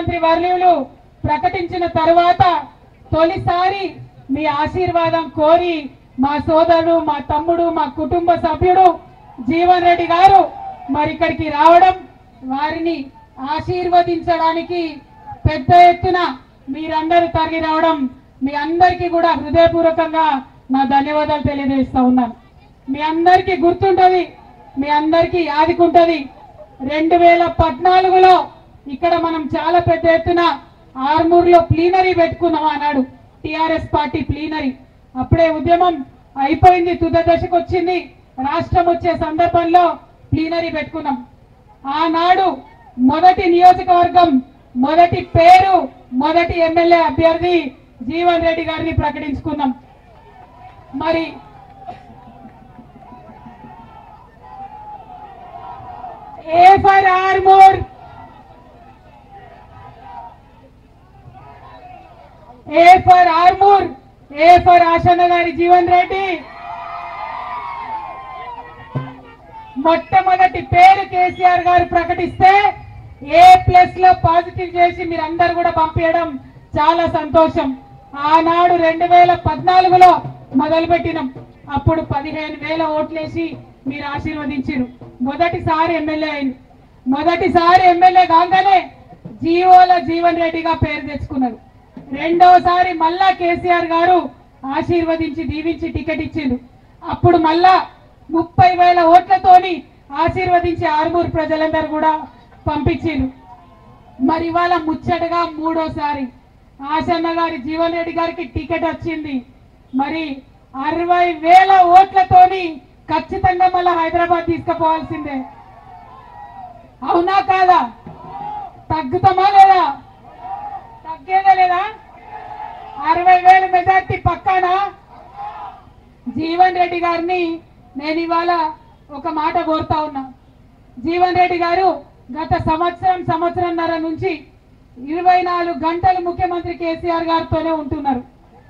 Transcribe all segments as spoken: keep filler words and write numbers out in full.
ముఖ్యమంత్రి వర్యులు ప్రకటించిన తర్వాత తొలిసారి మీ ఆశీర్వాదం కోరి మా సోదరుడు మా తమ్ముడు మా కుటుంబ సభ్యుడు జీవన్ రెడ్డి గారు మరి ఇక్కడికి రావడం వారిని ఆశీర్వదించడానికి పెద్ద ఎత్తున మీరందరూ తరలి రావడం మీ అందరికీ కూడా హృదయపూర్వకంగా నా ధన్యవాదాలు తెలియజేస్తా ఉన్నాను. మీ అందరికీ గుర్తుంటది, మీ అందరికీ యాదికుంటది, రెండు వేల పద్నాలుగులో ఇక్కడ మనం చాలా పెద్ద ఎత్తున ఆర్మూర్లో ప్లీనరీ పెట్టుకున్నాం అన్నాడు టిఆర్ఎస్ పార్టీ ప్లీనరీ. అప్పుడే ఉద్యమం అయిపోయింది, తుద దశకు వచ్చింది, రాష్ట్రం వచ్చే సందర్భంలో ప్లీనరీ పెట్టుకున్నాం. ఆనాడు మొదటి నియోజకవర్గం మొదటి పేరు మొదటి ఎమ్మెల్యే అభ్యర్థి జీవన్ రెడ్డి గారిని ప్రకటించుకున్నాం. మరి A for Armoor, A for Armoor, A for Ashanna గారి జీవన్ రెడ్డి. మొట్టమొదటి పేరు కేసీఆర్ గారు ప్రకటిస్తే ఏ ప్లస్ లో పాజిటివ్ చేసి మీరందరూ కూడా పంపించడం చాలా సంతోషం. ఆనాడు రెండు వేల పద్నాలుగులో మొదలుపెట్టినాం. అప్పుడు పదిహేను వేల ఓట్లేసి మీరు ఆశీర్వదించారు. మొదటిసారి ఎమ్మెల్యే అయింది. మొదటిసారి ఎమ్మెల్యే కాగానే జీవోల జీవన్ రెడ్డిగా పేరు తెచ్చుకున్నారు. రెండోసారి మళ్ళా కేసీఆర్ గారు ఆశీర్వదించి దీవించి టికెట్ ఇచ్చిండు. అప్పుడు మళ్ళా ముప్పై వేల ఓట్లతోని ఆశీర్వదించి ఆర్మూర్ ప్రజలందరూ కూడా పంపించారు. మరి ఇవాళ ముచ్చటగా మూడోసారి ఆశన్న గారి జీవన్ రెడ్డి గారికి టికెట్ వచ్చింది. మరి అరవై వేల ఓట్లతోని ఖచ్చితంగా మళ్ళా హైదరాబాద్ తీసుకుపోవాల్సిందే. అవునా కాదా? తగ్గుతామా లేదా? తగ్గేదే లేదా? అరవై వేల మెజార్టీ పక్కానా? జీవన్ రెడ్డి గారిని నేను ఇవాళ ఒక మాట కోరుతా ఉన్నా. జీవన్ రెడ్డి గారు గత సంవత్సరం సంవత్సరంన్నర నుంచి ఇరవై నాలుగు గంటలు ముఖ్యమంత్రి కేసీఆర్ గారితోనే ఉంటున్నారు.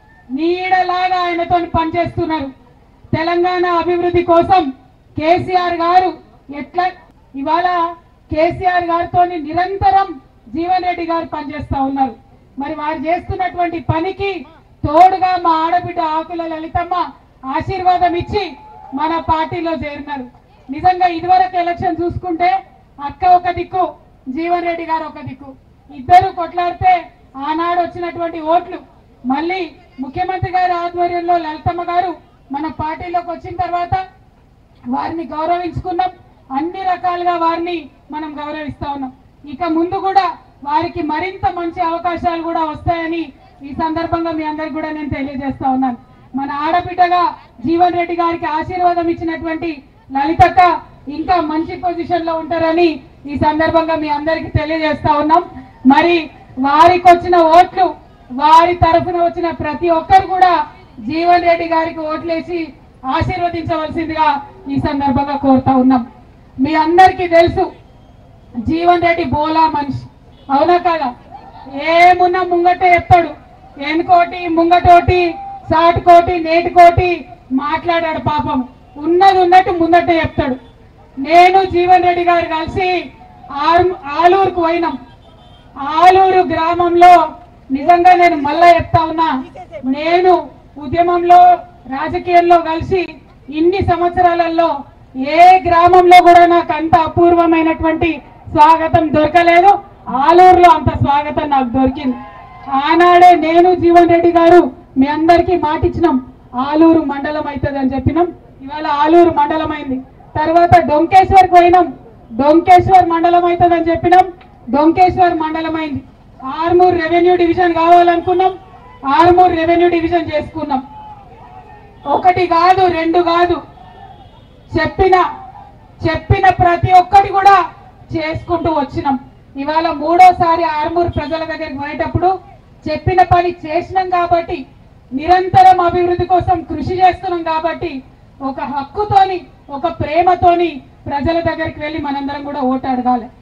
నీడలాగా ఆయనతో పనిచేస్తున్నారు. తెలంగాణ అభివృద్ధి కోసం కేసీఆర్ గారు ఎట్లా ఇవాళ కేసీఆర్ గారితో నిరంతరం జీవన్ రెడ్డి గారు పనిచేస్తా ఉన్నారు. మరి వారు చేస్తున్నటువంటి పనికి తోడుగా మా ఆడబిడ్డ ఆకుల లలితమ్మ ఆశీర్వాదం ఇచ్చి మన పార్టీలో చేరినారు. నిజంగా ఇదివరకు ఎలక్షన్ చూసుకుంటే అక్క ఒక దిక్కు, జీవన్ రెడ్డి గారు ఒక దిక్కు, ఇద్దరు కొట్లాడితే ఆనాడు వచ్చినటువంటి ఓట్లు మళ్ళీ ముఖ్యమంత్రి గారి ఆధ్వర్యంలో లలితమ్మ గారు మన పార్టీలోకి వచ్చిన తర్వాత వారిని గౌరవించుకున్నాం. అన్ని రకాలుగా వారిని మనం గౌరవిస్తా ఉన్నాం. ఇక ముందు కూడా వారికి మరింత మంచి అవకాశాలు కూడా వస్తాయని ఈ సందర్భంగా మీ అందరికి కూడా నేను తెలియజేస్తా ఉన్నాను. మన ఆడబిడ్డగా జీవన్ రెడ్డి గారికి ఆశీర్వాదం ఇచ్చినటువంటి లలితక్క ఇంకా మంచి పొజిషన్ లో ఉంటారని ఈ సందర్భంగా మీ అందరికి తెలియజేస్తా ఉన్నాం. మరి వారికి వచ్చిన ఓట్లు, వారి తరఫున వచ్చిన ప్రతి ఒక్కరు కూడా జీవన్ రెడ్డి గారికి ఓట్లేసి ఆశీర్వదించవలసిందిగా ఈ సందర్భంగా కోరుతా ఉన్నాం. మీ అందరికీ తెలుసు జీవన్ రెడ్డి బోలా మనిషి, అవునా కదా? ఏమున్నా ముంగటే చెప్తాడు. ఎనుకోటి ముంగటోటి సాటుకోటి నేటికోటి మాట్లాడాడు. పాపం ఉన్నది ఉన్నట్టు ముందటే చెప్తాడు. నేను జీవన్ రెడ్డి గారు కలిసి ఆలూరుకు పోయినాం. ఆలూరు గ్రామంలో నిజంగా నేను మళ్ళా చెప్తా ఉన్నా, నేను ఉద్యమంలో రాజకీయంలో కలిసి ఇన్ని సంవత్సరాలలో ఏ గ్రామంలో కూడా నాకు అంత అపూర్వమైనటువంటి స్వాగతం దొరకలేదు. ఆలూరులో అంత స్వాగతం నాకు దొరికింది. ఆనాడే నేను జీవన్ రెడ్డి గారు మీ అందరికీ మాటిచ్చినాం, ఆలూరు మండలం అవుతుంది అని చెప్పినాం. ఇవాళ ఆలూరు మండలం అయింది. తర్వాత డొంకేశ్వర్ పోయినాం, డొంకేశ్వర్ మండలం అవుతుంది అని చెప్పినాం, డొంకేశ్వర్ మండలం అయింది. ఆర్మూర్ రెవెన్యూ డివిజన్ కావాలనుకున్నాం, ఆర్మూర్ రెవెన్యూ డివిజన్ చేసుకున్నాం. ఒకటి కాదు రెండు కాదు, చెప్పిన చెప్పిన ప్రతి ఒక్కటి కూడా చేసుకుంటూ వచ్చినాం. ఇవాళ మూడోసారి ఆర్మూర్ ప్రజల దగ్గరికి పోయేటప్పుడు చెప్పిన పని చేసినాం కాబట్టి, నిరంతరం అభివృద్ధి కోసం కృషి చేస్తున్నాం కాబట్టి ఒక హక్కుతోని ఒక ప్రేమతోని ప్రజల దగ్గరికి వెళ్ళి మనందరం కూడా ఓటు అడగాలి.